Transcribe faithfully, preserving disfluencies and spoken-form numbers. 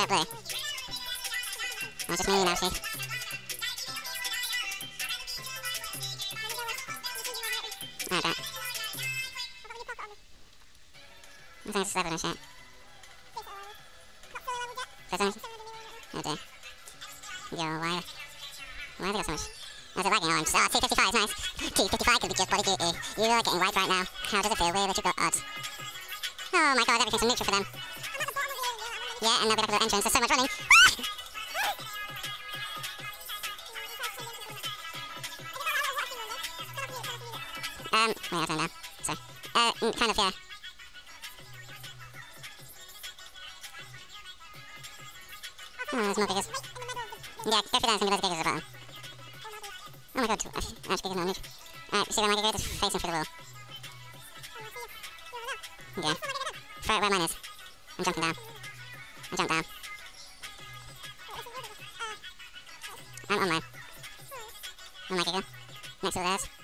that blue? Oh, just me now, see. Alright, right. I think it's seven and shit. Doesn't it? Oh dear. Yo, why? Why have they got so much? Oh, is it lagging? Oh, I'm just, oh, T fifty-five is nice. T fifty-five could be just bloody duty. You are getting wiped right now. How does it feel? Where have you got odds? Oh my god, everything's in neutral for them. Yeah, and they'll be back at the entrance. There's so much running. um, wait, I don't know. Sorry. Uh, mm, kind of, yeah. Oh, there's more giggers. Yeah, go for that, think there's giggers at the bottom. Oh my god, Ash, Ash giggers not neutral. Alright, see where my gigger is? Facing through the wall. Yeah. Throw it where mine is. I'm jumping down. I jump down. I'm on mine. On my giggle. Next to theirs.